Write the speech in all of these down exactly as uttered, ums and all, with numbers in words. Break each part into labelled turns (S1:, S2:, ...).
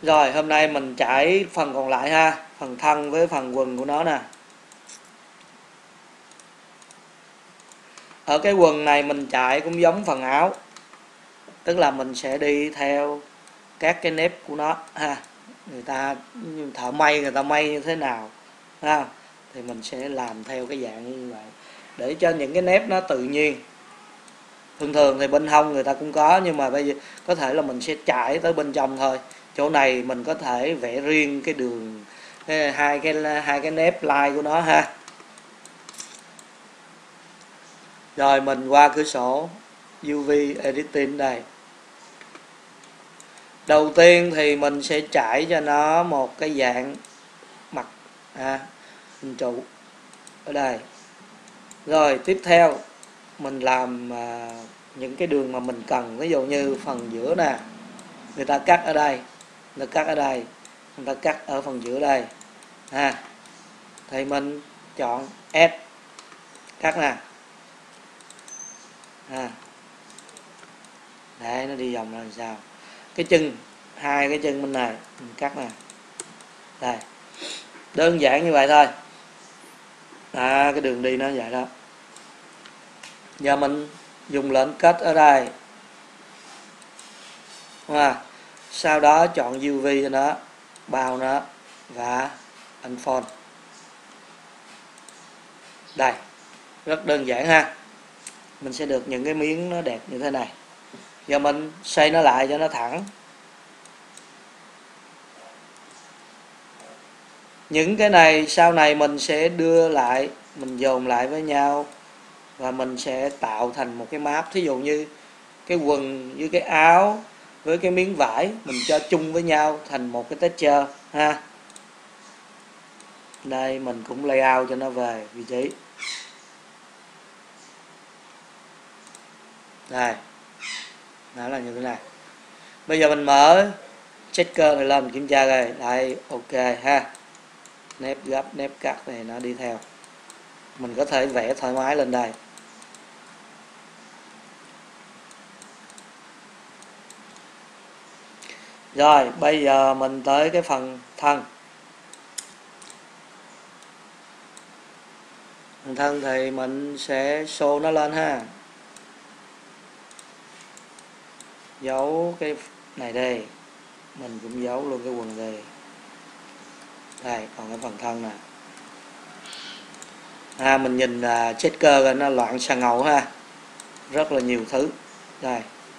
S1: Rồi hôm nay mình trải phần còn lại ha, phần thân với phần quần của nó nè. Ở cái quần này mình trải cũng giống phần áo, tức là mình sẽ đi theo các cái nếp của nó ha. Người ta thợ may người ta may như thế nào ha, thì mình sẽ làm theo cái dạng như vậy để cho những cái nếp nó tự nhiên. Thường thường thì bên hông người ta cũng có, nhưng mà bây giờ có thể là mình sẽ trải tới bên trong thôi. Chỗ này mình có thể vẽ riêng cái đường hai cái hai cái nếp line của nó ha. Rồi mình qua cửa sổ u vê editing đây. Đầu tiên thì mình sẽ trải cho nó một cái dạng mặt à, hình trụ ở đây. Rồi tiếp theo mình làm à, những cái đường mà mình cần, ví dụ như phần giữa nè, người ta cắt ở đây, người ta cắt ở đây, người ta cắt ở phần giữa đây ha, thì mình chọn S cắt nè ha. Đấy, nó đi vòng là làm sao, cái chân, hai cái chân bên này mình cắt nè, đây, đơn giản như vậy thôi. À, cái đường đi nó vậy đó. Giờ mình dùng lệnh kết ở đây à, sau đó chọn u vê cho nó, bao nó và unfold. Đây, rất đơn giản ha. Mình sẽ được những cái miếng nó đẹp như thế này. Giờ mình xoay nó lại cho nó thẳng. Những cái này sau này mình sẽ đưa lại, mình dồn lại với nhau và mình sẽ tạo thành một cái map. Thí dụ như cái quần với cái áo với cái miếng vải mình cho chung với nhau thành một cái texture ha. Đây mình cũng layout cho nó về vị trí. Đây, đó là như thế này. Bây giờ mình mở checker này lên kiểm tra rồi. Đây, ok ha. Nếp gấp, nếp cắt này nó đi theo. Mình có thể vẽ thoải mái lên đây. Rồi, bây giờ mình tới cái phần thân. Phần thân thì mình sẽ show nó lên ha. Giấu cái này đây. Mình cũng giấu luôn cái quần đây. Đây, còn cái phần thân nè. À, mình nhìn là checker rồi nó loạn xà ngầu ha. Rất là nhiều thứ. Đây.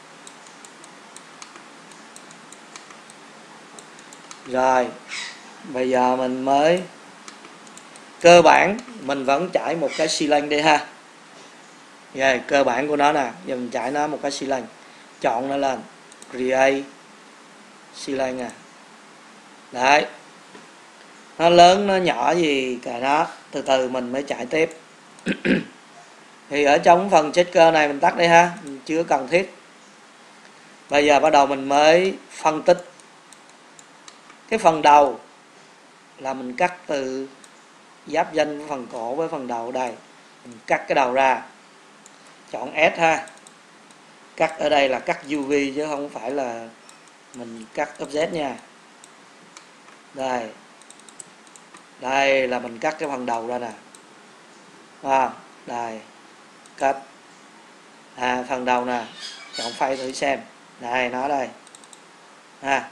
S1: Rồi, bây giờ mình mới cơ bản mình vẫn trải một cái xi lanh đi ha. Rồi, cơ bản của nó nè, giờ mình trải nó một cái xi lanh. Chọn nó lên, create xi lanh à. Đấy. Nó lớn nó nhỏ gì cả nó, từ từ mình mới chạy tiếp. Thì ở trong phần checker này mình tắt đi ha, mình chưa cần thiết. Bây giờ bắt đầu mình mới phân tích. Cái phần đầu là mình cắt từ giáp danh với phần cổ với phần đầu đây. Mình cắt cái đầu ra. Chọn S ha. Cắt ở đây là cắt u vê chứ không phải là mình cắt offset nha. Đây. Đây là mình cắt cái phần đầu ra nè. À, đây. Cắt. À, phần đầu nè. Chọn file thử xem. Đây, nó đây. À.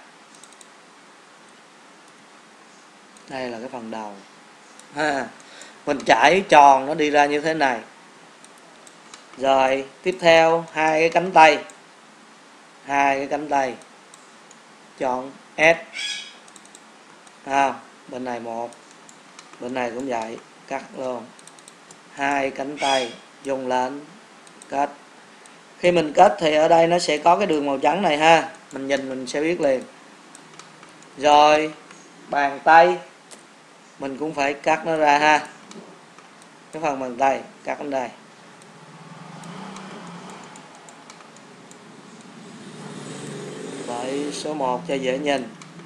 S1: Đây là cái phần đầu ha. Mình trải tròn nó đi ra như thế này. Rồi tiếp theo hai cái cánh tay, hai cái cánh tay chọn S à, bên này một, bên này cũng vậy, cắt luôn hai cánh tay, dùng lệnh kết. Khi mình kết thì ở đây nó sẽ có cái đường màu trắng này ha, mình nhìn mình sẽ biết liền. Rồi bàn tay mình cũng phải cắt nó ra ha. Cái phần bàn tay cắt đến đây. Đợi số một cho dễ nhìn.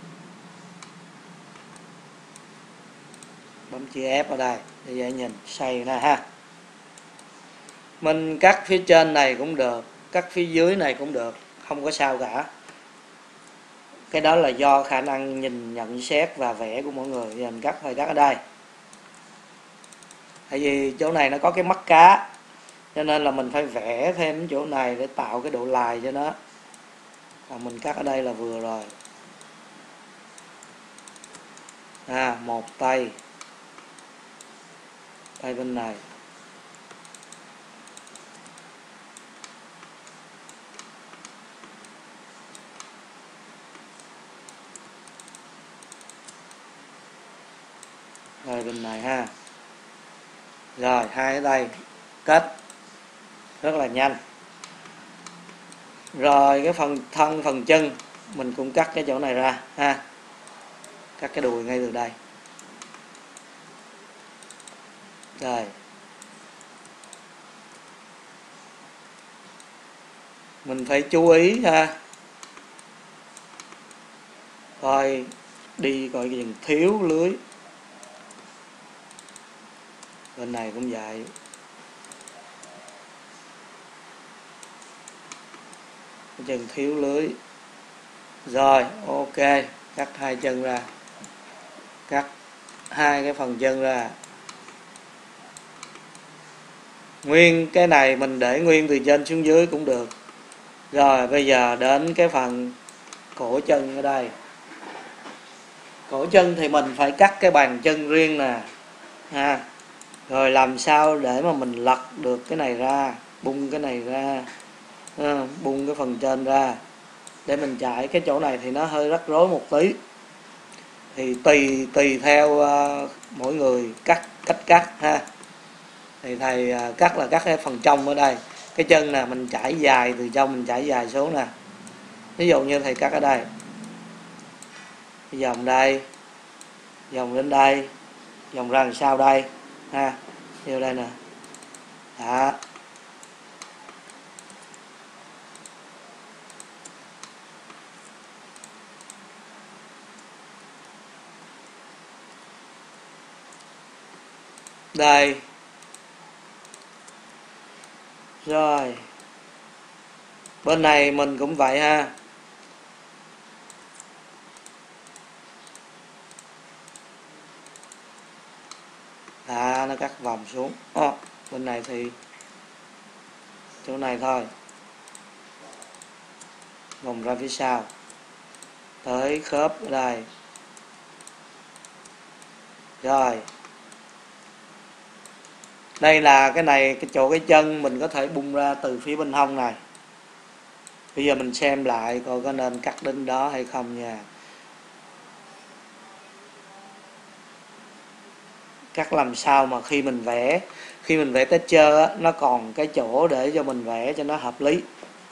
S1: Bấm chữ F ở đây để dễ nhìn, xoay nè ha. Mình cắt phía trên này cũng được, cắt phía dưới này cũng được, không có sao cả. Cái đó là do khả năng nhìn, nhận xét và vẽ của mọi người. Giờ mình cắt phải cắt ở đây. Tại vì chỗ này nó có cái mắt cá, cho nên là mình phải vẽ thêm chỗ này để tạo cái độ lài cho nó. Còn mình cắt ở đây là vừa rồi. À, một tay. Tay bên này. Rồi bên này ha. Rồi hai cái tay kết rất là nhanh. Rồi cái phần thân, phần chân mình cũng cắt cái chỗ này ra ha. Cắt cái đùi ngay từ đây. Rồi. Mình phải chú ý ha. Coi đi coi cái thiếu lưới. Bên này cũng vậy. Cái chân thiếu lưới. Rồi, ok, cắt hai chân ra. Cắt hai cái phần chân ra. Nguyên cái này mình để nguyên từ trên xuống dưới cũng được. Rồi, bây giờ đến cái phần cổ chân ở đây. Cổ chân thì mình phải cắt cái bàn chân riêng nè. Ha. Rồi làm sao để mà mình lật được cái này ra, bung cái này ra, à, bung cái phần trên ra để mình chạy. Cái chỗ này thì nó hơi rắc rối một tí, thì tùy tùy theo uh, mỗi người cắt cách cắt ha. Thì thầy uh, cắt là cắt cái phần trong ở đây, cái chân nè mình chảy dài từ trong mình chảy dài xuống nè. Ví dụ như thầy cắt ở đây, vòng đây, vòng đến đây, vòng ra làm sao đây ha, vô đây nè. Đó. Đây. Rồi. Bên này mình cũng vậy ha. À, nó cắt vòng xuống. Ồ, bên này thì chỗ này thôi. Vòng ra phía sau. Tới khớp ở đây. Rồi. Đây là cái này, cái chỗ cái chân mình có thể bung ra từ phía bên hông này. Bây giờ mình xem lại coi có nên cắt đến đó hay không nha. Cắt làm sao mà khi mình vẽ, khi mình vẽ texture á, nó còn cái chỗ để cho mình vẽ cho nó hợp lý.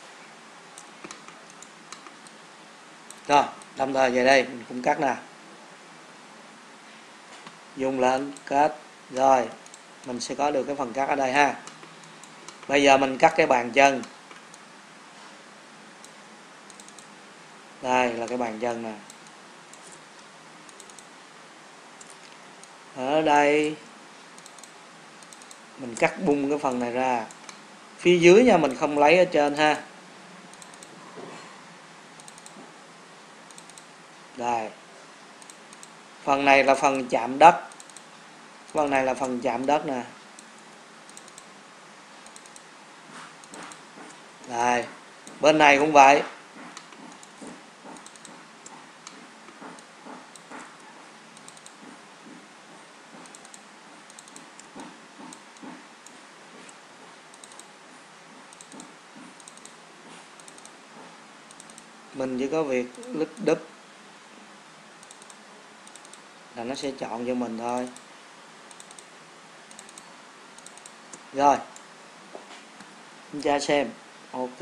S1: Rồi, đồng thời về đây mình cũng cắt nè. Dùng lên, cắt. Rồi, mình sẽ có được cái phần cắt ở đây ha. Bây giờ mình cắt cái bàn chân. Đây là cái bàn chân nè. Ở đây mình cắt bung cái phần này ra. Phía dưới nha, mình không lấy ở trên ha. Đây. Phần này là phần chạm đất. Phần này là phần chạm đất nè. Đây. Bên này cũng vậy. Mình chỉ có việc lít đúp là nó sẽ chọn cho mình thôi. Rồi, chúng ta xem. Ok,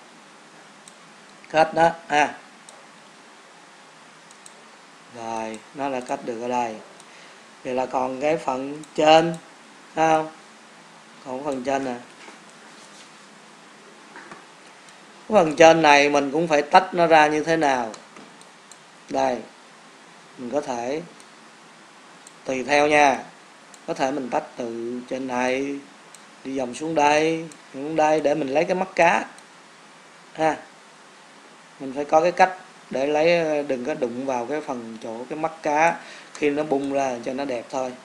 S1: kết đó ha. Rồi, nó là kết được ở đây. Vậy là còn cái phần trên, thấy không? Còn phần trên nè. Cái phần trên này mình cũng phải tách nó ra như thế nào. Đây, mình có thể tùy theo nha. Có thể mình tách từ trên này đi vòng xuống đây, xuống đây để mình lấy cái mắt cá ha. Mình phải có cái cách để lấy đừng có đụng vào cái phần chỗ cái mắt cá khi nó bung ra cho nó đẹp thôi.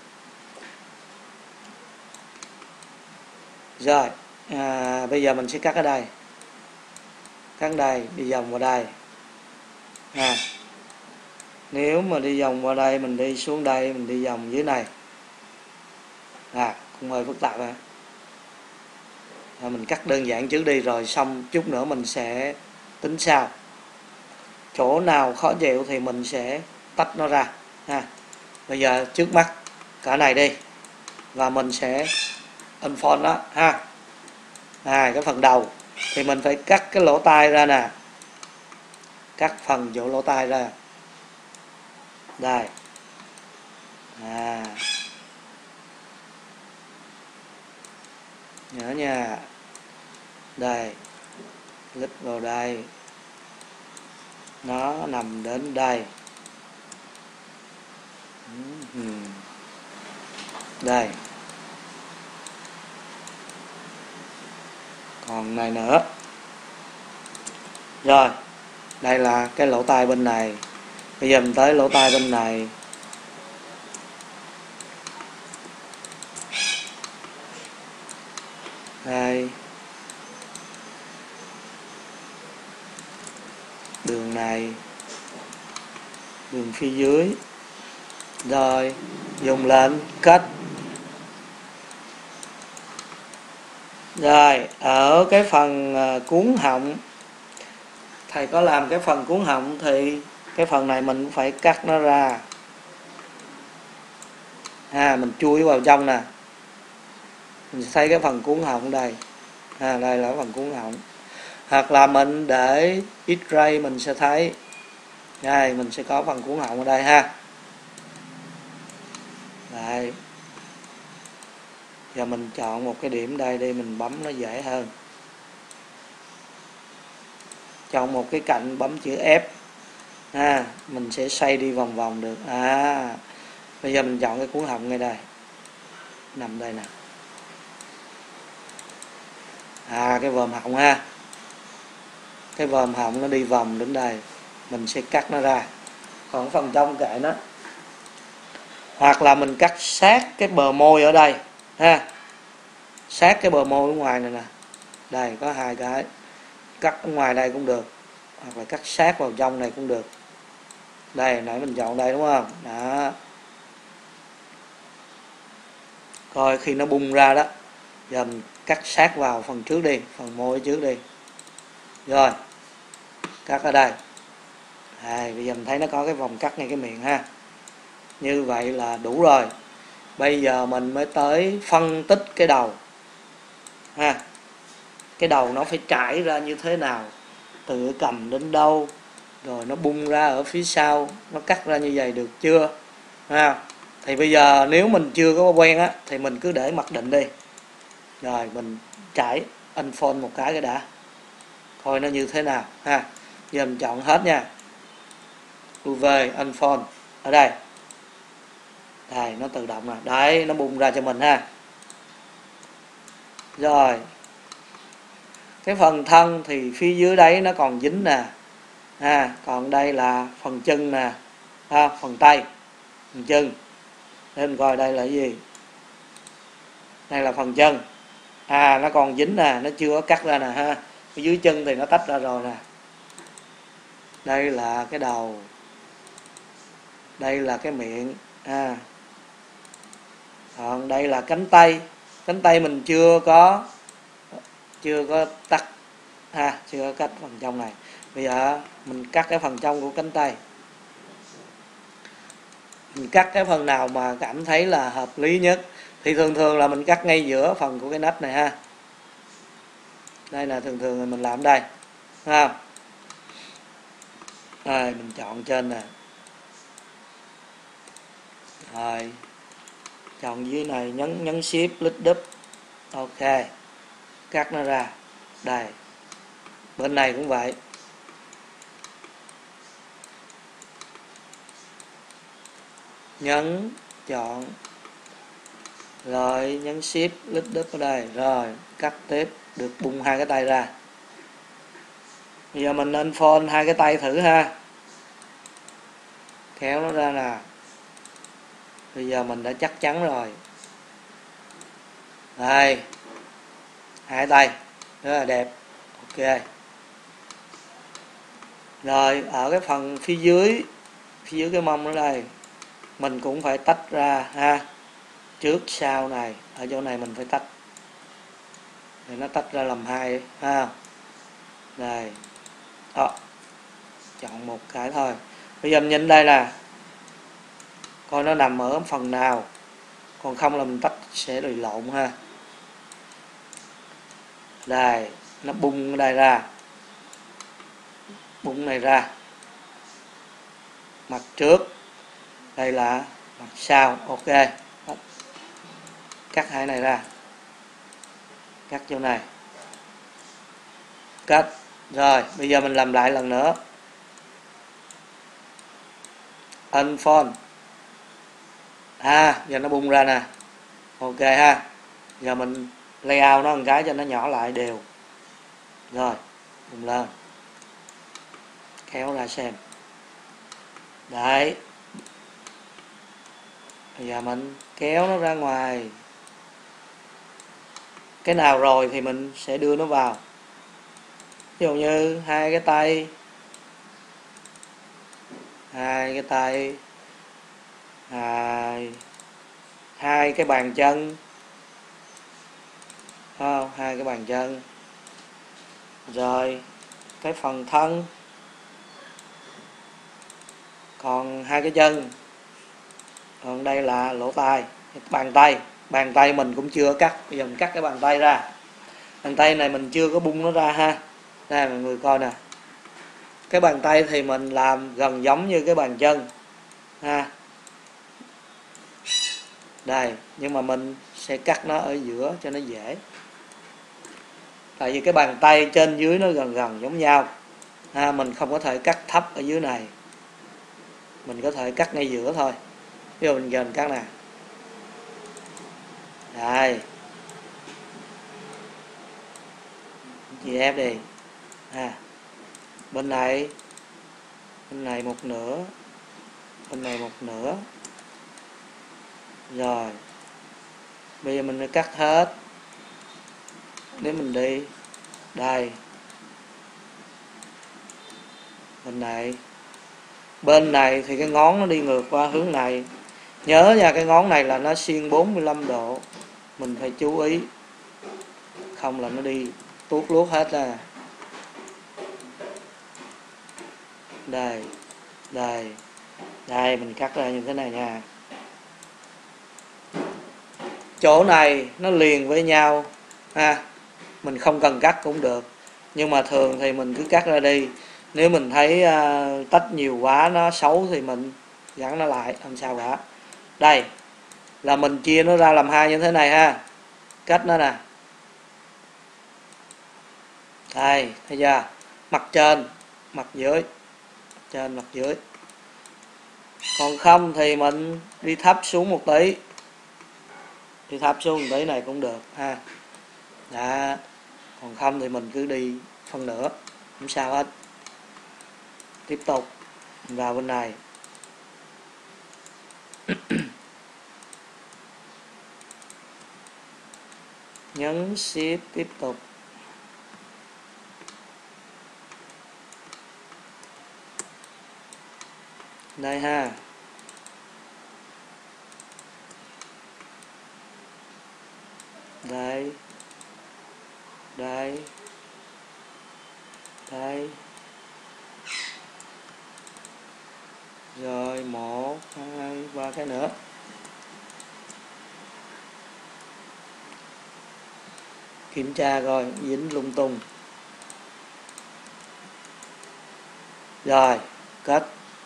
S1: Rồi à, bây giờ mình sẽ cắt ở đây, cắt đây, đi vòng vào đây à. Nếu mà đi vòng qua đây, mình đi xuống đây, mình đi vòng dưới này à, cũng hơi phức tạp à. À, mình cắt đơn giản trước đi rồi xong chút nữa mình sẽ tính sau. Chỗ nào khó chịu thì mình sẽ tách nó ra ha. Bây giờ trước mắt cả này đi, và mình sẽ unfold nó ha. À, cái phần đầu thì mình phải cắt cái lỗ tai ra nè, cắt phần chỗ lỗ tai ra đây à, nhớ nha, đây lít vào đây, nó nằm đến đây đây, còn này nữa. Rồi đây là cái lỗ tai bên này, bây giờ mình tới lỗ tai bên này. Đây, đường này, đường phía dưới, rồi dùng lên cắt. Rồi ở cái phần cuốn họng, thầy có làm cái phần cuốn họng thì cái phần này mình cũng phải cắt nó ra à, mình chui vào trong nè, mình thấy cái phần cuốn họng đây à, đây là phần cuốn họng. Hoặc là mình để X-ray mình sẽ thấy đây, mình sẽ có phần cuốn họng ở đây ha. Đây, giờ mình chọn một cái điểm đây đi, mình bấm nó dễ hơn. Chọn một cái cạnh bấm chữ F à, mình sẽ xoay đi vòng vòng được à. Bây giờ mình chọn cái cuốn họng ngay đây, nằm đây nè à, cái vòm họng ha, cái vòm họng nó đi vòng đến đây, mình sẽ cắt nó ra, còn phần trong kệ nó. Hoặc là mình cắt sát cái bờ môi ở đây ha, sát cái bờ môi ở ngoài này nè, đây có hai cái, cắt ở ngoài đây cũng được, hoặc là cắt sát vào trong này cũng được. Đây nãy mình chọn đây đúng không, đó. Coi khi nó bung ra đó, giờ mình cắt sát vào phần trước đi, phần môi trước đi. Rồi cắt ở đây. À, bây giờ mình thấy nó có cái vòng cắt ngay cái miệng ha. Như vậy là đủ rồi. Bây giờ mình mới tới phân tích cái đầu ha. Cái đầu nó phải trải ra như thế nào, từ cầm đến đâu, rồi nó bung ra ở phía sau, nó cắt ra như vậy được chưa ha. Thì bây giờ nếu mình chưa có quen á, thì mình cứ để mặc định đi, rồi mình trải unfold một cái cái đã, coi nó như thế nào ha. Giờ mình chọn hết nha, u vê unfold ở đây, đây nó tự động nè, đấy nó bung ra cho mình ha. Rồi cái phần thân thì phía dưới đấy nó còn dính nè ha, còn đây là phần chân nè ha, phần tay, phần chân. Để mình coi đây là cái gì, đây là phần chân à, nó còn dính nè, nó chưa có cắt ra nè ha. Cái dưới chân thì nó tách ra rồi nè. Đây là cái đầu, đây là cái miệng à. Còn đây là cánh tay, cánh tay mình chưa có chưa có tắt ha, chưa có cắt phần trong này. Bây giờ mình cắt cái phần trong của cánh tay, mình cắt cái phần nào mà cảm thấy là hợp lý nhất, thì thường thường là mình cắt ngay giữa phần của cái nách này ha. Đây là thường thường là mình làm đây ha. Rồi mình chọn trên nè, rồi chọn dưới này, nhấn nhấn shift lít đúp, ok, cắt nó ra. Đây bên này cũng vậy, nhấn chọn, rồi nhấn shift lít đúp ở đây, rồi cắt tiếp, được bung hai cái tay ra. Bây giờ mình unfold hai cái tay thử ha. kéo nó ra nè. Bây giờ mình đã chắc chắn rồi. Đây, hai tay rất là đẹp. Ok. Rồi ở cái phần phía dưới, phía dưới cái mông ở đây mình cũng phải tách ra ha, trước sau này, ở chỗ này mình phải tách để nó tách ra làm hai ha. Đây đó, chọn một cái thôi. Bây giờ mình nhìn đây nè, coi nó nằm ở phần nào, còn không là mình tách sẽ bị lộn ha. Đây, nó bung ở đây ra, bung này ra, mặt trước, đây là mặt sau. Ok, cắt hai này ra, cắt chỗ này, cắt. Rồi bây giờ mình làm lại lần nữa, unfold. À, giờ nó bung ra nè. Ok ha. Giờ mình layout nó một cái cho nó nhỏ lại đều. Rồi bung lên, kéo ra xem. Đấy, bây giờ mình kéo nó ra ngoài. Cái nào rồi thì mình sẽ đưa nó vào. Ví dụ như hai cái tay, hai cái tay, hai, hai cái bàn chân, không, hai cái bàn chân. Rồi cái phần thân, còn hai cái chân, còn đây là lỗ tai. Bàn tay, bàn tay mình cũng chưa cắt. Bây giờ mình cắt cái bàn tay ra. Bàn tay này mình chưa có bung nó ra ha. Đây mọi người coi nè, cái bàn tay thì mình làm gần giống như cái bàn chân ha. Đây, nhưng mà mình sẽ cắt nó ở giữa cho nó dễ. Tại vì cái bàn tay trên dưới nó gần gần giống nhau ha, mình không có thể cắt thấp ở dưới này, mình có thể cắt ngay giữa thôi. Ví dụ mình giờ mình cắt nè. Đây, chị ép đi ha. Bên này, bên này một nửa, bên này một nửa. Rồi bây giờ mình cắt hết. Nếu mình đi đây, bên này, bên này thì cái ngón nó đi ngược qua hướng này. Nhớ nha, cái ngón này là nó xiên bốn mươi lăm độ, mình phải chú ý, không là nó đi tuốt luốt hết ra. Đây, đây, đây, mình cắt ra như thế này nha. Chỗ này nó liền với nhau ha, mình không cần cắt cũng được, nhưng mà thường thì mình cứ cắt ra đi. Nếu mình thấy uh, tách nhiều quá nó xấu thì mình gắn nó lại, không sao cả. Đây là mình chia nó ra làm hai như thế này ha, cách nó nè. Đây, thấy chưa? Mặt trên, mặt dưới, mặt trên, mặt dưới. Còn không thì mình đi thấp xuống một tí, đi thấp xuống một tí này cũng được ha. Đó. Còn không thì mình cứ đi phân nửa, không sao hết. Tiếp tục vào bên này. Nhấn shift tiếp tục. Đây ha. Đây. Đây. Đây. Rồi một, hai, ba cái nữa. Kiểm tra coi dính lung tung. Rồi, kết.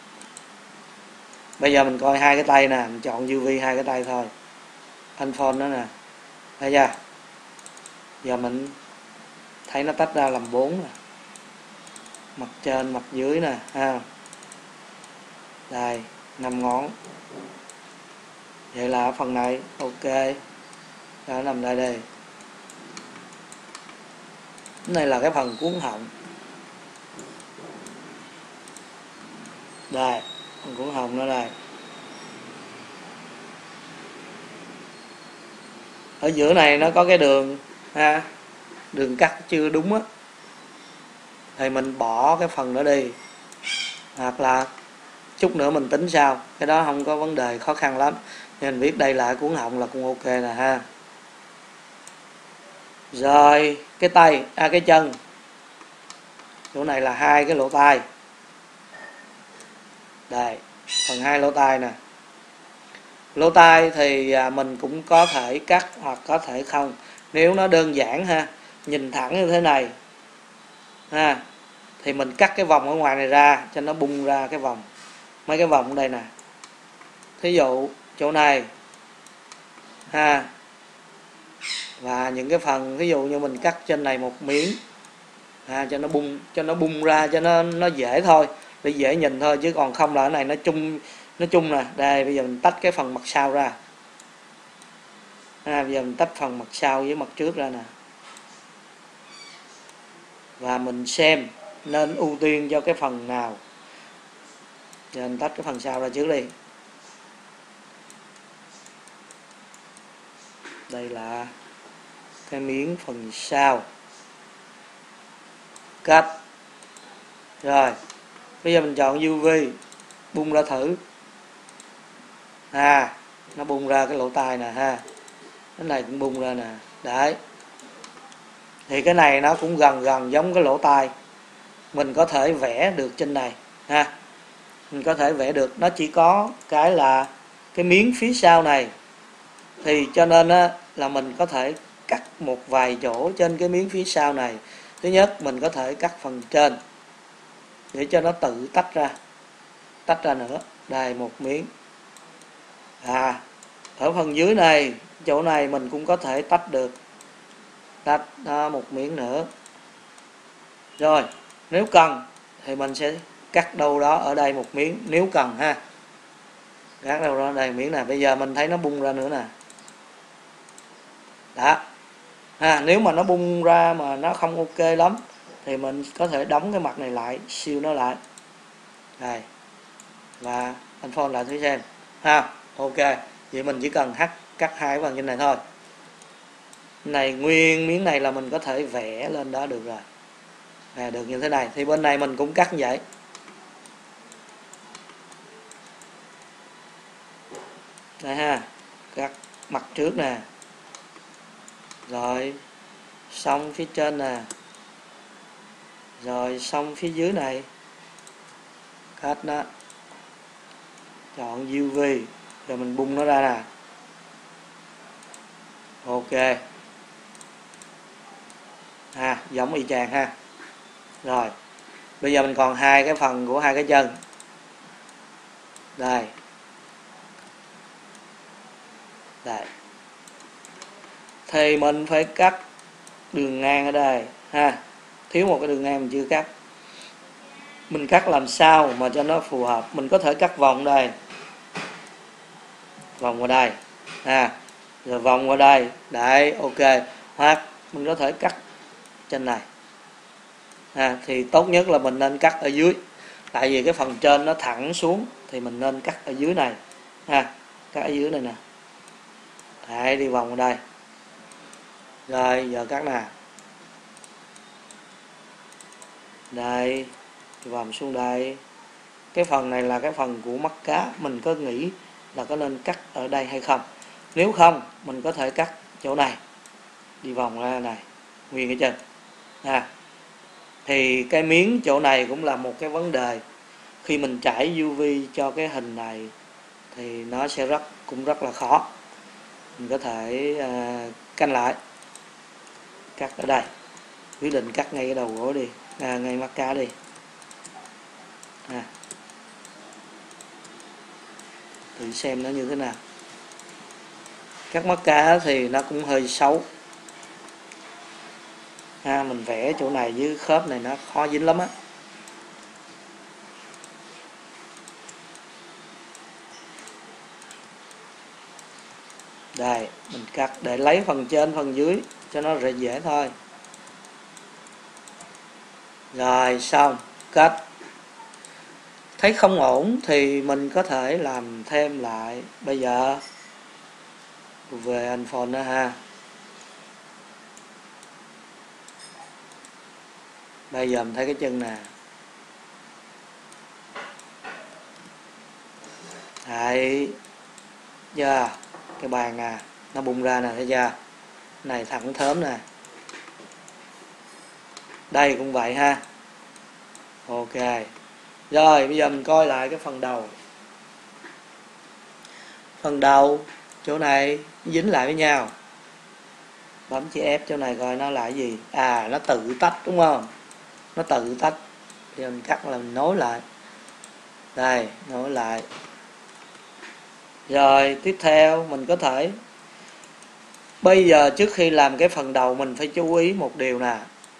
S1: Bây giờ mình coi hai cái tay nè, mình chọn u vê hai cái tay thôi. Unfold đó nè. Thấy chưa? Giờ mình thấy nó tách ra làm bốn nè. Mặt trên, mặt dưới nè ha. Đây, năm ngón. Vậy là ở phần này ok. Đó, nằm đây đây. Cái này là cái phần cuốn họng. Đây, Phần cuốn hồng nó đây. Ở giữa này nó có cái đường ha, đường cắt chưa đúng á, thì mình bỏ cái phần đó đi, hoặc là chút nữa mình tính sau, cái đó không có vấn đề khó khăn lắm. Nên viết đây là cuốn họng là cũng ok nè ha. Rồi cái tay, à cái chân, chỗ này là hai cái lỗ tai. Đây, phần hai lỗ tai nè. Lỗ tai thì mình cũng có thể cắt hoặc có thể không. Nếu nó đơn giản ha, nhìn thẳng như thế này ha, thì mình cắt cái vòng ở ngoài này ra cho nó bung ra cái vòng, mấy cái vòng ở đây nè. Thí dụ chỗ này ha, và những cái phần ví dụ như mình cắt trên này một miếng ha, cho nó bung cho nó bung ra cho nó nó dễ thôi, để dễ nhìn thôi, chứ còn không là cái này nó chung nó chung nè. Đây bây giờ mình tách cái phần mặt sau ra ha, bây giờ mình tách phần mặt sau với mặt trước ra nè, và mình xem nên ưu tiên cho cái phần nào. Giờ mình tách cái phần sau ra trước đi. Đây là cái miếng phần sau, cắt. Rồi bây giờ mình chọn u vê, bung ra thử à, nó bung ra cái lỗ tai nè ha, cái này cũng bung ra nè. Đấy, thì cái này nó cũng gần gần giống cái lỗ tai, mình có thể vẽ được trên này ha, mình có thể vẽ được. Nó chỉ có cái là cái miếng phía sau này, thì cho nên á, là mình có thể cắt một vài chỗ trên cái miếng phía sau này. Thứ nhất, mình có thể cắt phần trên để cho nó tự tách ra, tách ra nữa. Đây một miếng. À, ở phần dưới này, chỗ này mình cũng có thể tách được, tách đó, một miếng nữa. Rồi nếu cần thì mình sẽ cắt đâu đó ở đây một miếng, nếu cần ha, cắt đâu đó đây miếng nè. Bây giờ mình thấy nó bung ra nữa nè, đó ha. Nếu mà nó bung ra mà nó không ok lắm thì mình có thể đóng cái mặt này lại, siêu nó lại đây, và anh phone lại thử xem ha. Ok, vậy mình chỉ cần cắt cắt hai phần trên này thôi. Này nguyên miếng này là mình có thể vẽ lên đó được rồi à, được như thế này. Thì bên này mình cũng cắt như vậy. Đây ha, cắt mặt trước nè, rồi xong phía trên nè, rồi xong phía dưới này, cắt đó, chọn u vê, rồi mình bung nó ra nè. Ok ha, giống y chang ha. Rồi bây giờ mình còn hai cái phần của hai cái chân. Đây, đây, thì mình phải cắt đường ngang ở đây ha, thiếu một cái đường ngang mình chưa cắt. Mình cắt làm sao mà cho nó phù hợp. Mình có thể cắt vòng đây, vòng qua đây ha, rồi vòng qua đây. Đấy, ok. Hoặc mình có thể cắt trên này ha, thì tốt nhất là mình nên cắt ở dưới, tại vì cái phần trên nó thẳng xuống, thì mình nên cắt ở dưới này ha, cắt ở dưới này nè. Đấy, đi vòng qua đây. Rồi giờ cắt nè, đây, vòng xuống đây. Cái phần này là cái phần của mắt cá, mình có nghĩ là có nên cắt ở đây hay không. Nếu không, mình có thể cắt chỗ này, đi vòng ra này, nguyên cái chân ha. Thì cái miếng chỗ này cũng là một cái vấn đề. Khi mình trải u vê cho cái hình này thì nó sẽ rất cũng rất là khó. Mình có thể uh, canh lại, cắt ở đây, quyết định cắt ngay cái đầu gối đi, à, ngay mắt cá đi à. Thử xem nó như thế nào. Cắt mắt cá thì nó cũng hơi xấu ha, mình vẽ chỗ này với khớp này nó khó dính lắm á. Đây, mình cắt để lấy phần trên phần dưới cho nó dễ thôi. Rồi xong, cắt. thấy không ổn thì mình có thể làm thêm lại. Bây giờ về anh phone đó ha. Bây giờ mình thấy cái chân nè. Đấy. Chưa? Cái bàn nè, nó bung ra nè, thấy chưa? Này thẳng thớm nè. Đây cũng vậy ha. Ok. Rồi, bây giờ mình coi lại cái phần đầu. Phần đầu, chỗ này dính lại với nhau. Bấm chữ F chỗ này coi nó là cái gì. À, nó tự tách đúng không? Nó tự tách. Bây giờ mình cắt là mình nối lại. Đây, nối lại. Rồi, tiếp theo mình có thể, bây giờ trước khi làm cái phần đầu mình phải chú ý một điều nè.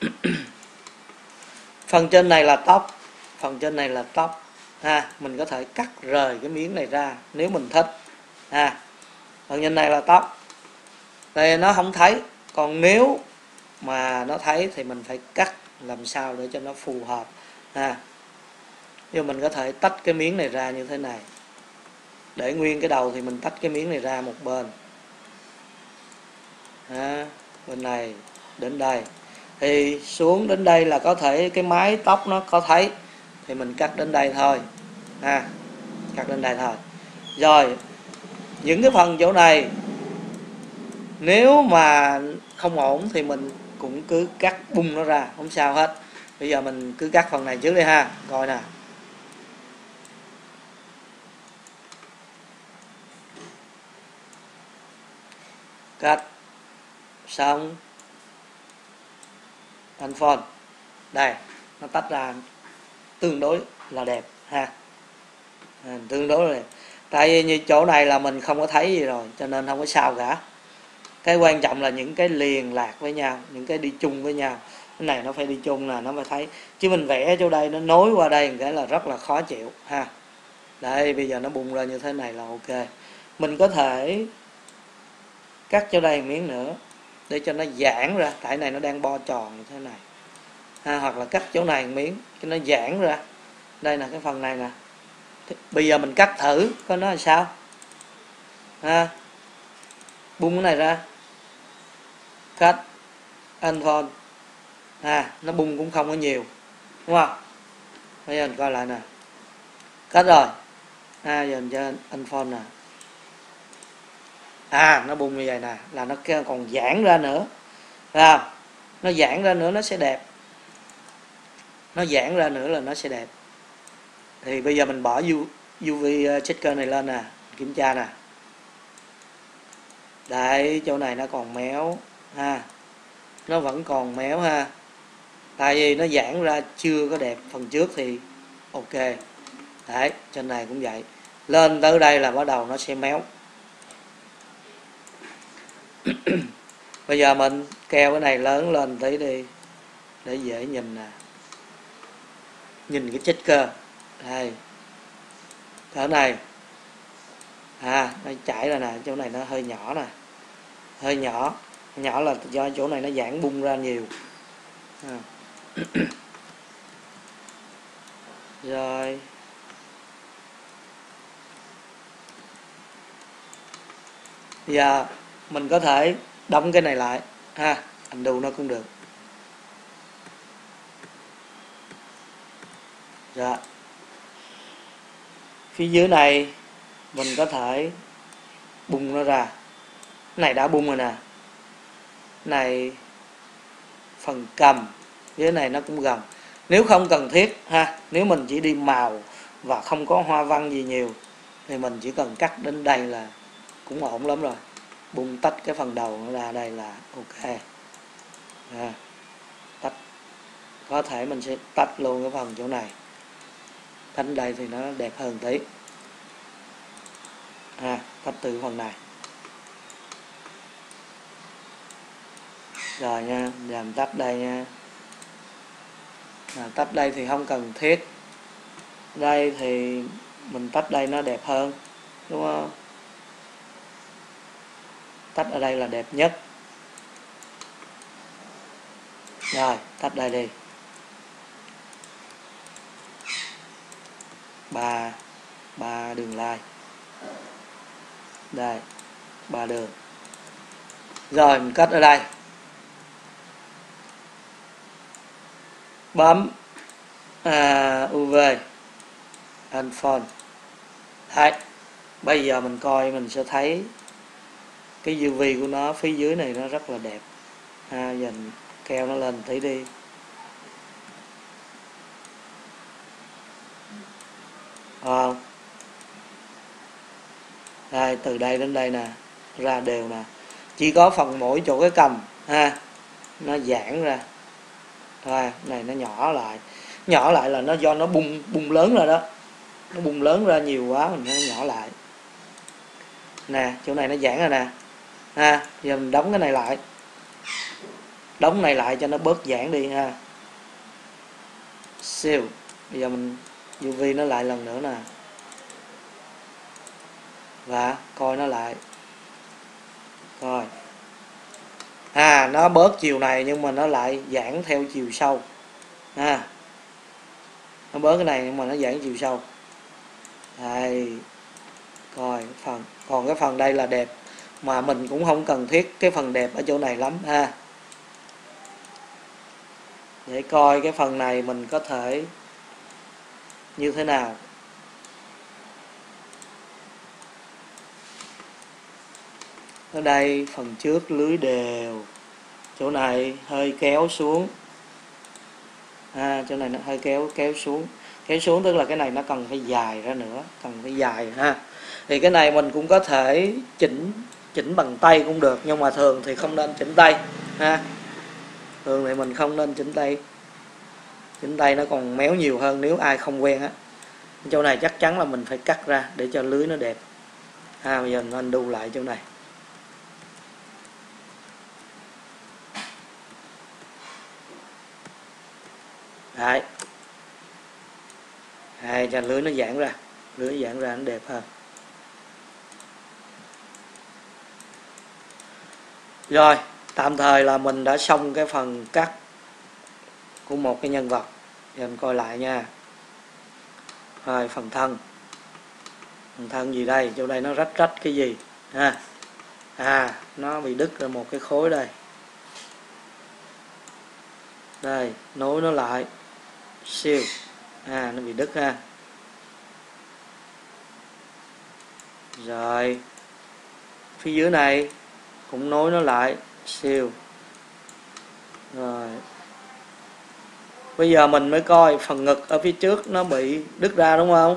S1: Phần trên này là tóc, phần trên này là tóc ha, mình có thể cắt rời cái miếng này ra nếu mình thích ha. Phần trên này là tóc, đây nó không thấy, còn nếu mà nó thấy thì mình phải cắt làm sao để cho nó phù hợp ha. Nhưng mình có thể tách cái miếng này ra như thế này, để nguyên cái đầu thì mình tách cái miếng này ra một bên ha. Bên này đến đây thì xuống đến đây là có thể cái mái tóc nó có thấy thì mình cắt đến đây thôi ha, cắt đến đây thôi. Rồi những cái phần chỗ này nếu mà không ổn thì mình cũng cứ cắt bung nó ra, không sao hết. Bây giờ mình cứ cắt phần này trước đi ha, coi nè. Cắt xong anh phone đây, nó tách ra tương đối là đẹp ha, à, tương đối là đẹp. Tại vì như chỗ này là mình không có thấy gì rồi cho nên không có sao cả. Cái quan trọng là những cái liền lạc với nhau, những cái đi chung với nhau. Cái này nó phải đi chung là nó phải thấy, chứ mình vẽ chỗ đây nó nối qua đây một cái là rất là khó chịu ha. Đây bây giờ nó bung ra như thế này là ok. Mình có thể cắt chỗ đây một miếng nữa để cho nó giãn ra, tại này nó đang bo tròn như thế này ha, hoặc là cắt chỗ này một miếng cho nó giãn ra. Đây là cái phần này nè. Bây giờ mình cắt thử coi nó là sao ha. Bung cái này ra, cắt anh phone à, nó bung cũng không có nhiều đúng không. Bây giờ mình coi lại nè, cắt rồi à, giờ mình cho anh phone nè, à nó bung như vậy nè, là nó còn giãn ra nữa à, nó giãn ra nữa nó sẽ đẹp, nó giãn ra nữa là nó sẽ đẹp. Thì bây giờ mình bỏ u vê checker này lên nè, kiểm tra nè. Đấy, chỗ này nó còn méo ha, nó vẫn còn méo ha, tại vì nó giãn ra chưa có đẹp. Phần trước thì ok. Đấy, trên này cũng vậy, lên tới đây là bắt đầu nó sẽ méo. Bây giờ mình keo cái này lớn lên tí đi để dễ nhìn nè, nhìn cái checker đây, cỡ này à, nó chảy ra nè, chỗ này nó hơi nhỏ nè, hơi nhỏ, nhỏ là do chỗ này nó giãn bung ra nhiều à. Rồi giờ mình có thể đóng cái này lại ha, anh đu nó cũng được. Rồi phía dưới này mình có thể bung nó ra, cái này đã bung rồi nè, này phần cầm dưới này nó cũng gần. Nếu không cần thiết ha, nếu mình chỉ đi màu và không có hoa văn gì nhiều thì mình chỉ cần cắt đến đây là cũng ổn lắm rồi. Bung tách cái phần đầu nó ra đây là ok à, tách. Có thể mình sẽ tách luôn cái phần chỗ này, tách đây thì nó đẹp hơn tí à, tách từ phần này rồi nha. Làm tách đây nha, à, tách đây thì không cần thiết, đây thì mình tách đây nó đẹp hơn đúng không, tách ở đây là đẹp nhất. Rồi tách đây đi, ba ba đường line. Đây, ba đường. Rồi mình cắt ở đây. Bấm à, u vê unfold. Đấy. Bây giờ mình coi mình sẽ thấy cái u vê của nó phía dưới này nó rất là đẹp. À, giờ mình keo nó lên tí đi. Không? Đây, từ đây đến đây nè, ra đều nè. Chỉ có phần mỗi chỗ cái cầm ha, nó giãn ra. Rồi, này nó nhỏ lại. Nhỏ lại là nó do nó bung bung lớn ra đó. Nó bung lớn ra nhiều quá mình nó nhỏ lại. Nè, chỗ này nó giãn ra nè. Ha, giờ mình đóng cái này lại. Đóng này lại cho nó bớt giãn đi ha. Siêu. Bây giờ mình u vê nó lại lần nữa nè. Và coi nó lại. Coi. À, nó bớt chiều này nhưng mà nó lại giãn theo chiều sâu. À, nó bớt cái này nhưng mà nó giãn chiều sâu. Đây. Coi phần. Còn cái phần đây là đẹp. Mà mình cũng không cần thiết cái phần đẹp ở chỗ này lắm ha. Để coi cái phần này mình có thể như thế nào. Ở đây phần trước lưới đều. Chỗ này hơi kéo xuống. À, chỗ này nó hơi kéo kéo xuống. Kéo xuống tức là cái này nó cần phải dài ra nữa, cần phải dài ha. Thì cái này mình cũng có thể chỉnh chỉnh bằng tay cũng được, nhưng mà thường thì không nên chỉnh tay ha. Thường thì mình không nên chỉnh tay. Chỉnh tay nó còn méo nhiều hơn nếu ai không quen á. Chỗ này chắc chắn là mình phải cắt ra để cho lưới nó đẹp. À, bây giờ mình undo lại chỗ này. Đấy. Đấy, cho lưới nó giãn ra. Lưới giãn ra nó đẹp hơn. Rồi, tạm thời là mình đã xong cái phần cắt của một cái nhân vật. Giờ mình coi lại nha. Rồi, phần thân. Phần thân gì đây? Chỗ đây nó rách rách cái gì? Ha. À, nó bị đứt ra một cái khối đây. Đây, nối nó lại. Siêu. À, nó bị đứt ha. Rồi. Phía dưới này cũng nối nó lại. Siêu. Rồi. Bây giờ mình mới coi phần ngực ở phía trước nó bị đứt ra đúng không?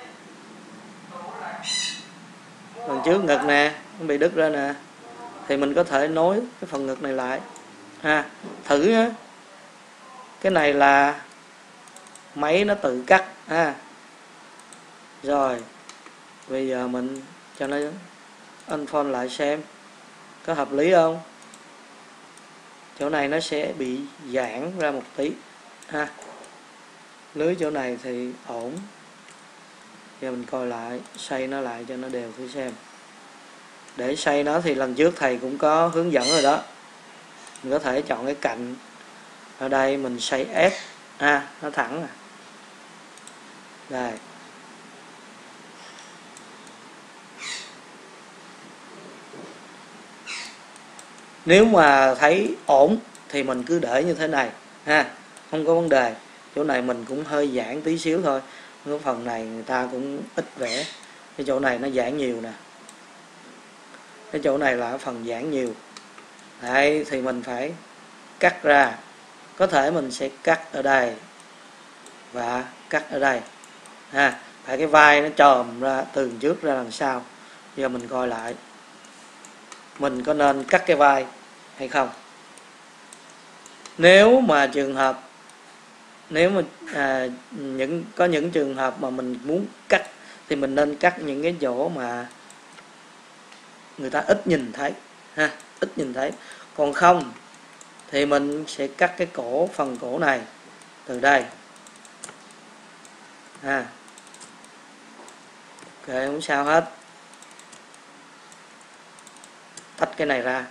S1: Phần trước ngực nè, nó bị đứt ra nè. Thì mình có thể nối cái phần ngực này lại. Ha, thử nhé. Cái này là máy nó tự cắt ha. Rồi. Bây giờ mình cho nó unfold lại xem có hợp lý không. Chỗ này nó sẽ bị giãn ra một tí ha. Lưới chỗ này thì ổn. Giờ mình coi lại, xoay nó lại cho nó đều thử xem. Để xoay nó thì lần trước thầy cũng có hướng dẫn rồi đó. Mình có thể chọn cái cạnh. Ở đây mình xoay S. À, nó thẳng à. Đây. Nếu mà thấy ổn thì mình cứ để như thế này ha, không có vấn đề. Chỗ này mình cũng hơi giãn tí xíu thôi. Cái phần này người ta cũng ít vẽ. Cái chỗ này nó giãn nhiều nè. Cái chỗ này là phần giãn nhiều. Đấy, thì mình phải cắt ra. Có thể mình sẽ cắt ở đây và cắt ở đây ha. Tại cái vai nó chòm ra từ trước ra đằng sau. Giờ mình coi lại, mình có nên cắt cái vai hay không. Nếu mà trường hợp Nếu mà à, những có những trường hợp mà mình muốn cắt thì mình nên cắt những cái chỗ mà người ta ít nhìn thấy ha, ít nhìn thấy. Còn không thì mình sẽ cắt cái cổ, phần cổ này từ đây ha. Ok, không sao hết. Tách cái này ra.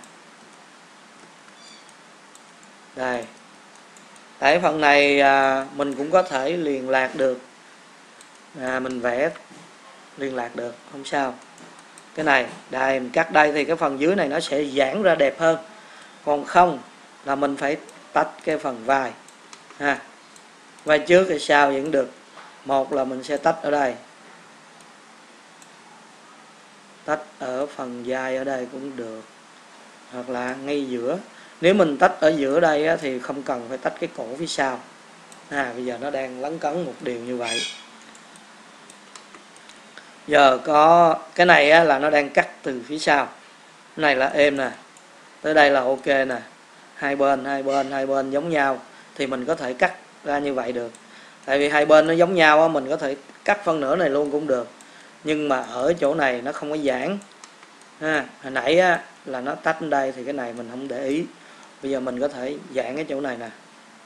S1: Đây. Tại phần này à, mình cũng có thể liên lạc được à, mình vẽ liên lạc được, không sao. Cái này đây mình cắt đây thì cái phần dưới này nó sẽ giãn ra đẹp hơn, còn không là mình phải tách cái phần vai ha. Vai trước thì sau vẫn được, một là mình sẽ tách ở đây, tách ở phần vai ở đây cũng được, hoặc là ngay giữa. Nếu mình tách ở giữa đây á, thì không cần phải tách cái cổ phía sau. À, bây giờ nó đang lấn cấn một điều như vậy. Giờ có cái này á, là nó đang cắt từ phía sau, cái này là êm nè, tới đây là ok nè, hai bên hai bên hai bên giống nhau thì mình có thể cắt ra như vậy được. Tại vì hai bên nó giống nhau á, mình có thể cắt phân nửa này luôn cũng được, nhưng mà ở chỗ này nó không có giãn ha. Hồi nãy á, là nó tách ở đây thì cái này mình không để ý, bây giờ mình có thể giãn cái chỗ này nè,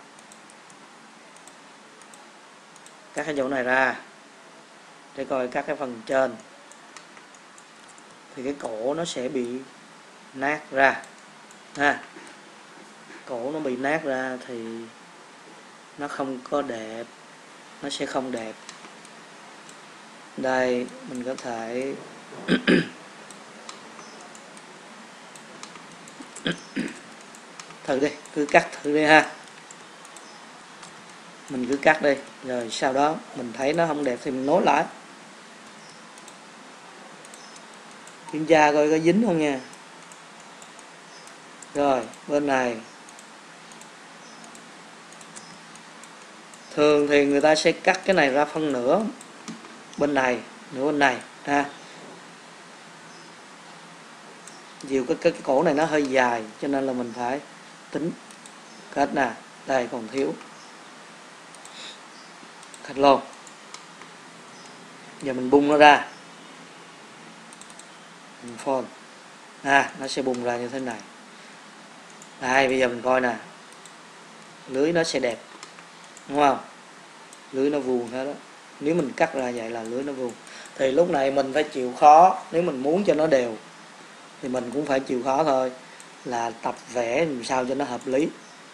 S1: cắt cái chỗ này ra để coi cắt cái phần trên thì cái cổ nó sẽ bị nát ra ha. Cổ nó bị nát ra thì nó không có đẹp, nó sẽ không đẹp. Đây mình có thể thử đi, cứ cắt thử đi ha. Mình cứ cắt đi, rồi sau đó mình thấy nó không đẹp thì mình nối lại, kiểm tra coi có dính không nha. Rồi bên này thường thì người ta sẽ cắt cái này ra phân nửa, bên này nửa bên này ha. Dù cái, cái, cái cổ này nó hơi dài cho nên là mình phải tính kết nè, đây còn thiếu cắt luôn. Giờ mình bung nó ra, mình phone à, nó sẽ bung ra như thế này. Đây bây giờ mình coi nè, lưới nó sẽ đẹp đúng không, lưới nó vuông hết đó. Nếu mình cắt ra vậy là lưới nó vuông thì lúc này mình phải chịu khó, nếu mình muốn cho nó đều thì mình cũng phải chịu khó thôi, là tập vẽ làm sao cho nó hợp lý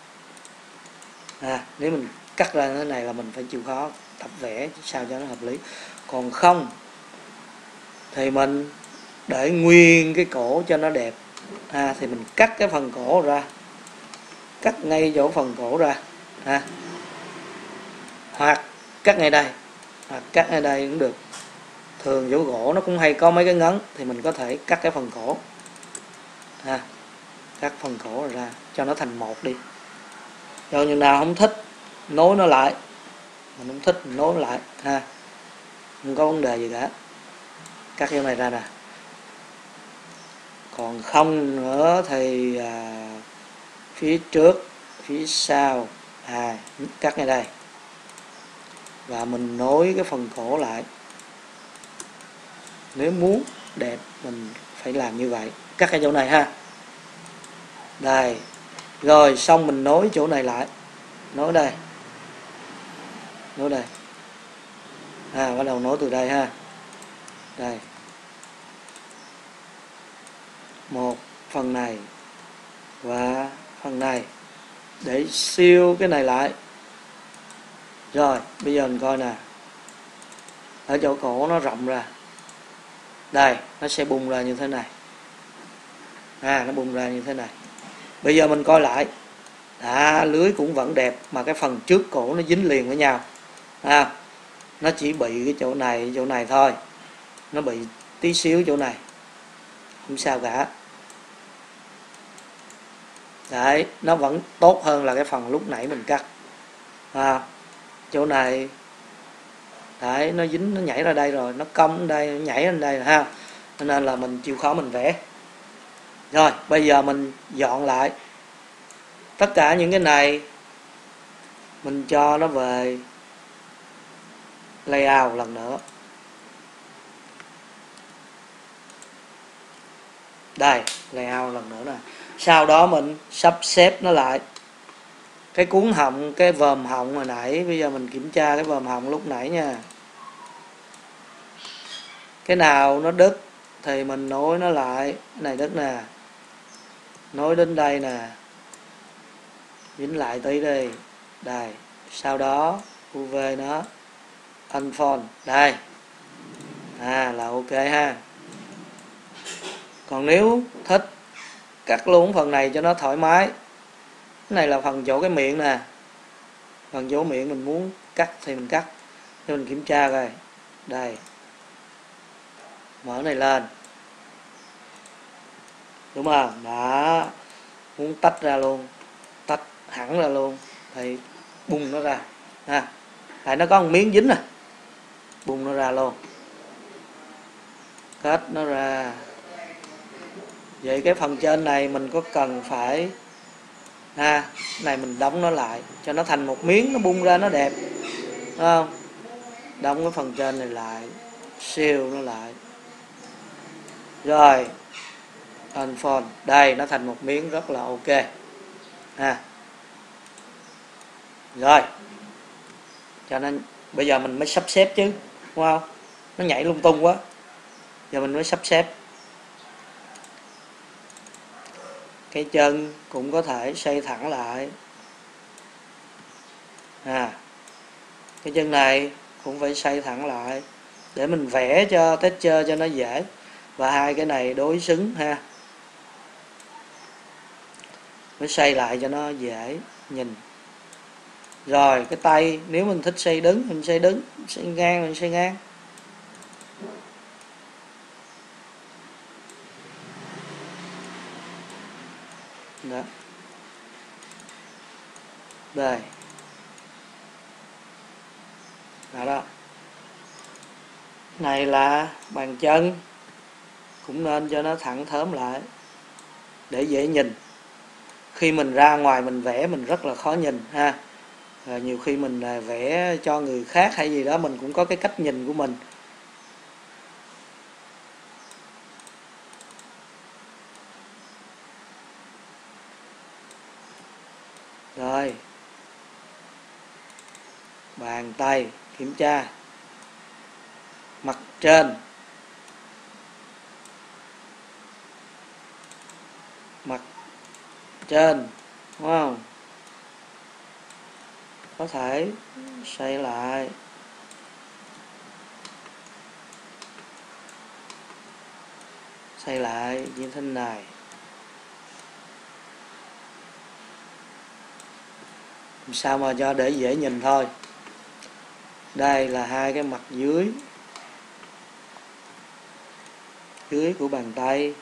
S1: à. Nếu mình cắt ra như thế này là mình phải chịu khó tập vẽ sao cho nó hợp lý, còn không thì mình để nguyên cái cổ cho nó đẹp à, thì mình cắt cái phần cổ ra, cắt ngay chỗ phần cổ ra ha, hoặc cắt ngay đây, hoặc cắt ngay đây cũng được. Thường chỗ gỗ nó cũng hay có mấy cái ngấn thì mình có thể cắt cái phần cổ ha, cắt phần cổ ra cho nó thành một đi. Rồi như nào không thích nối nó lại, mình không thích mình nối nó lại ha, không có vấn đề gì cả. Cắt cái này ra nè, còn không nữa thì à, phía trước phía sau à, cắt ngay đây và mình nối cái phần cổ lại. Nếu muốn đẹp mình phải làm như vậy, cắt cái chỗ này ha. Đây rồi xong mình nối chỗ này lại, nối đây, nối đây à, bắt đầu nối từ đây ha. Đây một phần này và phần này để siêu cái này lại. Rồi bây giờ mình coi nè, ở chỗ cổ nó rộng ra, đây nó sẽ bung ra như thế này à, nó bung ra như thế này. Bây giờ mình coi lại à, lưới cũng vẫn đẹp mà cái phần trước cổ nó dính liền với nhau à, nó chỉ bị cái chỗ này chỗ này thôi, nó bị tí xíu chỗ này không sao cả. Đấy, nó vẫn tốt hơn là cái phần lúc nãy mình cắt à, chỗ này đấy nó dính, nó nhảy ra đây rồi, nó cong ở đây, nó nhảy lên đây rồi ha, cho nên là mình chịu khó mình vẽ. Rồi bây giờ mình dọn lại tất cả những cái này, mình cho nó về layout lần nữa. Đây layout lần nữa nè, sau đó mình sắp xếp nó lại. Cái cuốn họng, cái vòm họng hồi nãy, bây giờ mình kiểm tra cái vòm họng lúc nãy nha, cái nào nó đứt thì mình nối nó lại. Cái này đứt nè, nối đến đây nè, dính lại tí đi. Đây sau đó u vê nó unfold đây, à là ok ha. Còn nếu thích cắt luôn phần này cho nó thoải mái, cái này là phần chỗ cái miệng nè, phần chỗ miệng mình muốn cắt thì mình cắt, cho mình kiểm tra coi đây, mở này lên đúng không, đó, muốn tách ra luôn, tách hẳn ra luôn thì bung nó ra ha, tại nó có một miếng dính nè, bung nó ra luôn, kết nó ra. Vậy cái phần trên này mình có cần phải ha, này mình đóng nó lại cho nó thành một miếng, nó bung ra nó đẹp, đúng không? Đóng cái phần trên này lại, siêu nó lại, rồi unfold đây, nó thành một miếng rất là ok ha. Rồi cho nên bây giờ mình mới sắp xếp chứ, đúng không, nó nhảy lung tung quá, giờ mình mới sắp xếp. Cái chân cũng có thể xoay thẳng lại, à cái chân này cũng phải xoay thẳng lại để mình vẽ cho texture cho nó dễ, và hai cái này đối xứng ha, mới xoay lại cho nó dễ nhìn. Rồi cái tay, nếu mình thích xoay đứng mình xoay đứng, xoay ngang mình xoay ngang. Đó. Đây. Đó đó. Này là bàn chân, cũng nên cho nó thẳng thớm lại để dễ nhìn. Khi mình ra ngoài mình vẽ mình rất là khó nhìn ha. Rồi nhiều khi mình vẽ cho người khác hay gì đó mình cũng có cái cách nhìn của mình. Rồi. Bàn tay kiểm tra. Mặt trên. Mặt trên, đúng không? Có thể xoay lại. Xoay lại như thế này. Sao mà cho để dễ nhìn thôi. Đây là hai cái mặt dưới. Dưới của bàn tay.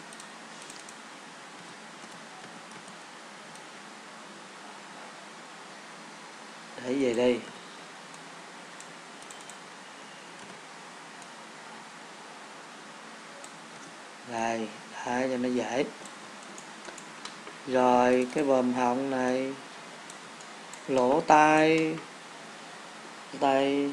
S1: Để về đây. Đây, đấy, cho nó dễ. Rồi cái vòm họng này, lỗ tai, tay,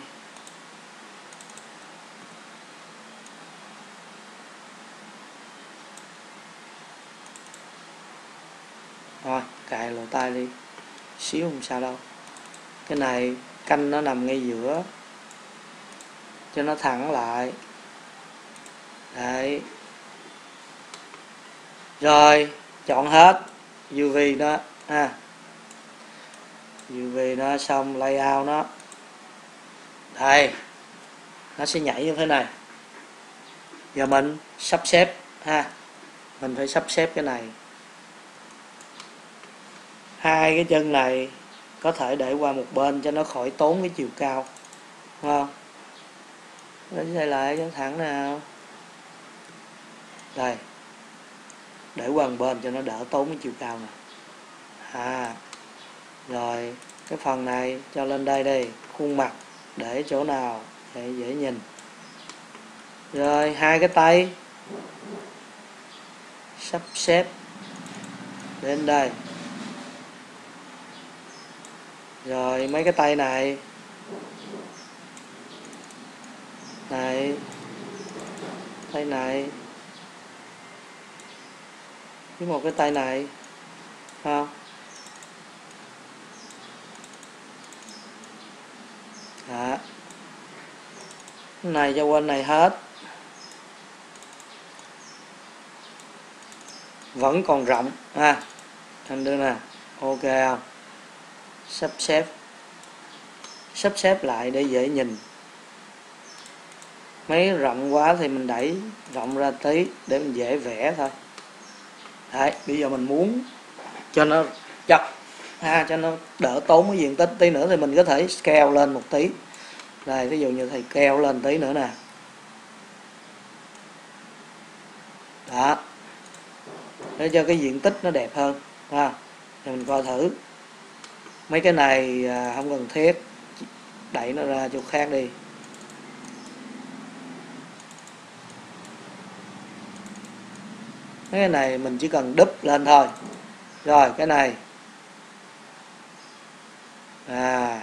S1: rồi cài lỗ tai đi, xíu không sao đâu. Cái này canh nó nằm ngay giữa cho nó thẳng lại. Đấy. Rồi chọn hết u vê đó ha, u vê nó xong layout nó, đây nó sẽ nhảy như thế này. Giờ mình sắp xếp ha, mình phải sắp xếp cái này. Hai cái chân này có thể để qua một bên cho nó khỏi tốn cái chiều cao, đúng không? Để xoay lại cho thẳng nào. Đây, để qua một bên cho nó đỡ tốn cái chiều cao nè. À, rồi cái phần này cho lên đây đi, khuôn mặt để chỗ nào để dễ nhìn. Rồi hai cái tay sắp xếp đến đây. Rồi mấy cái tay này này, tay này với một cái tay này, không? Đó. Cái này cho quên này hết. Vẫn còn rộng ha. Anh đưa nè, ok không? Sắp xếp. Sắp xếp lại để dễ nhìn. mấy rộng quá thì mình đẩy rộng ra tí để mình dễ vẽ thôi. Đấy, bây giờ mình muốn cho nó chặt ha, cho nó đỡ tốn cái diện tích tí nữa thì mình có thể scale lên một tí. Đây, ví dụ như thầy scale lên tí nữa nè. Đó, để cho cái diện tích nó đẹp hơn ha. Thì mình coi thử. Mấy cái này à, không cần thiết, đẩy nó ra chỗ khác đi. Mấy cái này mình chỉ cần đúp lên thôi. Rồi cái này à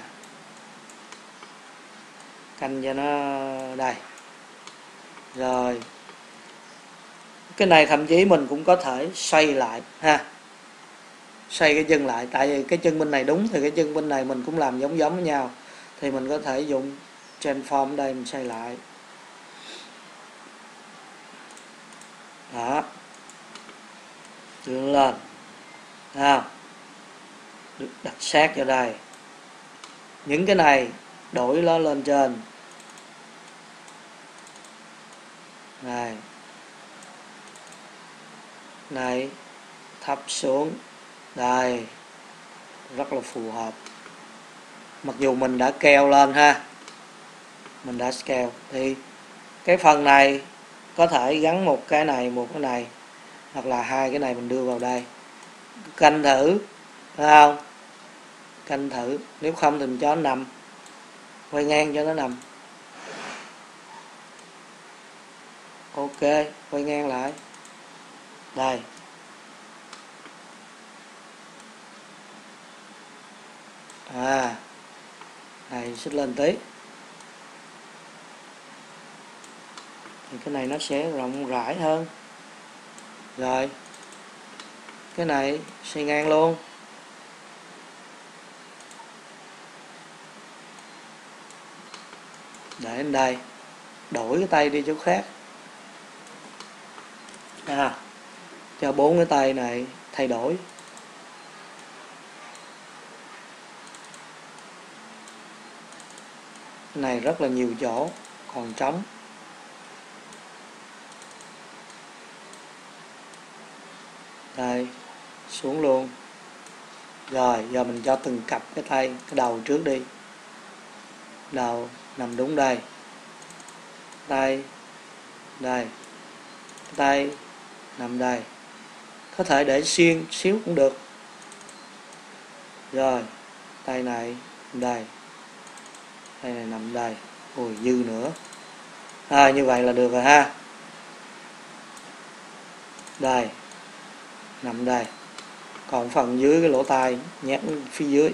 S1: canh cho nó đây. Rồi cái này thậm chí mình cũng có thể xoay lại ha, xoay cái chân lại, tại vì cái chân bên này đúng thì cái chân bên này mình cũng làm giống giống với nhau, thì mình có thể dùng transform đây mình xoay lại. Đó, đưa lên ha, được đặt sát vào đây. Những cái này đổi nó lên trên này, này thấp xuống đây, rất là phù hợp. Mặc dù mình đã keo lên ha, mình đã scale thì cái phần này có thể gắn một cái này một cái này, hoặc là hai cái này mình đưa vào đây, canh thử phải không, canh thử. Nếu không thì mình cho nó nằm, quay ngang cho nó nằm. Ok, quay ngang lại đây. À này xích lên tí thì cái này nó sẽ rộng rãi hơn. Rồi cái này xoay ngang luôn. Để lên đây, đổi cái tay đi chỗ khác à, cho bốn cái tay này thay đổi. Cái này rất là nhiều chỗ còn trống. Đây, xuống luôn. Rồi giờ mình cho từng cặp cái tay, cái đầu trước đi. Đầu nằm đúng đây. Tay đây, tay nằm đây. Có thể để xuyên xíu cũng được. Rồi tay này đây, tay này nằm đây. Ôi dư nữa. À, như vậy là được rồi ha. Đây, nằm đây. Còn phần dưới cái lỗ tai nhét phía dưới.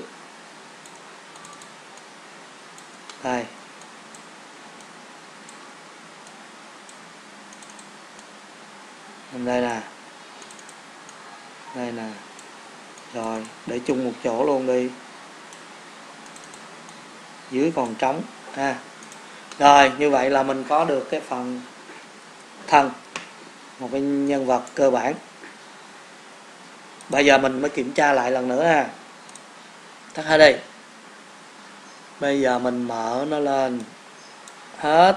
S1: Đây. Nằm đây nè. Đây nè. Rồi, để chung một chỗ luôn đi. Dưới còn trống ha. Rồi, như vậy là mình có được cái phần thân, một cái nhân vật cơ bản. Bây giờ mình mới kiểm tra lại lần nữa ha. Tắt hết đi. Bây giờ mình mở nó lên hết.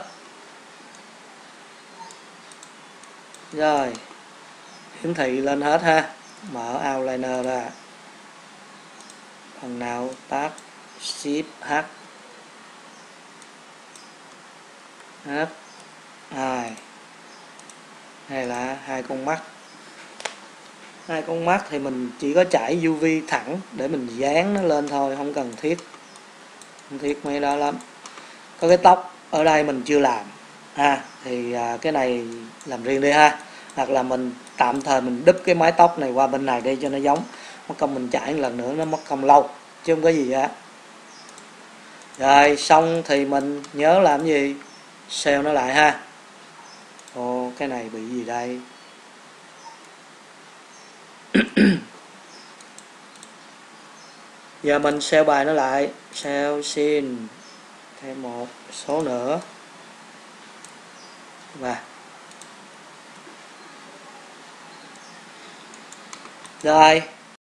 S1: Rồi, hiển thị lên hết ha. Mở outliner ra. Phần nào tắt Shift H. H hai. Hay là hai con mắt. Hai con mắt thì mình chỉ có chảy u vê thẳng để mình dán nó lên thôi, không cần thiết. Không thiết mấy đó lắm. Có cái tóc ở đây mình chưa làm ha, thì à, cái này làm riêng đi ha. Hoặc là mình tạm thời mình đúp cái mái tóc này qua bên này đi cho nó giống. Mất công mình chải một lần nữa nó mất công lâu, chứ không có gì á. Rồi xong thì mình nhớ làm gì, save nó lại ha. Ồ, cái này bị gì đây? Giờ mình save bài nó lại. Save xin thêm một số nữa. Và rồi